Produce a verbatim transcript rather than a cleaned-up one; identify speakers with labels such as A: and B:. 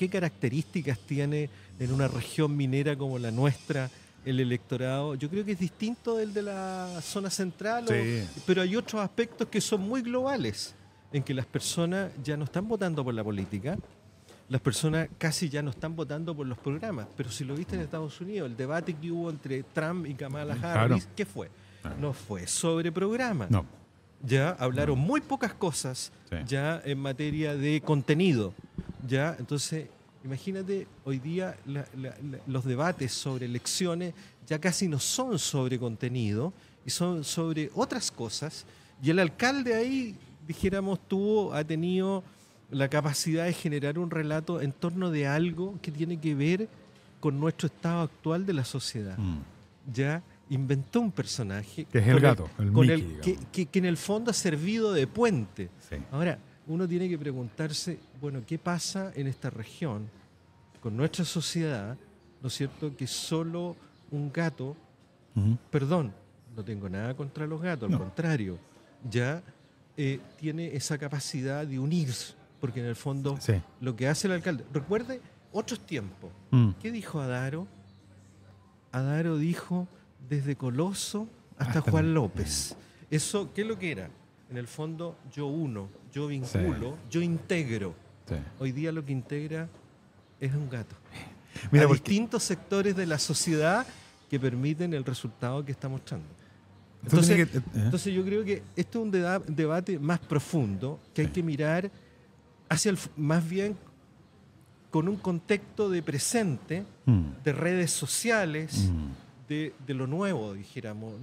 A: qué características tiene en una región minera como la nuestra el electorado. Yo creo que es distinto del de la zona central,
B: Sí.
A: o, pero hay otros aspectos que son muy globales, en que las personas ya no están votando por la política, las personas casi ya no están votando por los programas. Pero si lo viste en Estados Unidos, el debate que hubo entre Trump y Kamala Harris,
B: Claro.
A: ¿qué fue?
B: Claro.
A: No fue sobre programa.
B: No.
A: Ya hablaron muy pocas cosas
B: Sí.
A: ya en materia de contenido. Ya, entonces, imagínate, hoy día la- la- la- los debates sobre elecciones ya casi no son sobre contenido y son sobre otras cosas. Y el alcalde ahí, dijéramos, tuvo, ha tenido la capacidad de generar un relato en torno de algo que tiene que ver con nuestro estado actual de la sociedad.
B: Mm.
A: Ya inventó un personaje
B: Que es el
A: con
B: gato, el
A: con
B: Mickey,
A: que,
B: digamos.
A: que- que en el fondo ha servido de puente.
B: Sí.
A: Ahora, uno tiene que preguntarse, bueno, ¿qué pasa en esta región con nuestra sociedad? ¿No es cierto? Que solo un gato,
B: Ujú.
A: perdón, no tengo nada contra los gatos, al
B: No.
A: contrario, ya eh, tiene esa capacidad de unirse, porque en el fondo
B: Sí.
A: lo que hace el alcalde, recuerde otros tiempos.
B: Mm.
A: ¿Qué dijo Adaro? Adaro dijo desde Coloso hasta
B: Hasta
A: Juan
B: el-
A: López. Eso, ¿qué es lo que era? En el fondo, yo uno, yo vinculo, yo integro.
B: Sí.
A: Hoy día lo que integra es un gato.
B: Mira,
A: a
B: porque-
A: distintos sectores de la sociedad que permiten el resultado que está mostrando.
B: Tú
A: Entonces,
B: tienes que- eh,
A: entonces yo creo que esto es un deba- debate más profundo que hay que mirar hacia el, fu- más bien con un contexto de presente,
B: Mm.
A: de redes sociales,
B: Mm.
A: de, de lo nuevo, dijéramos.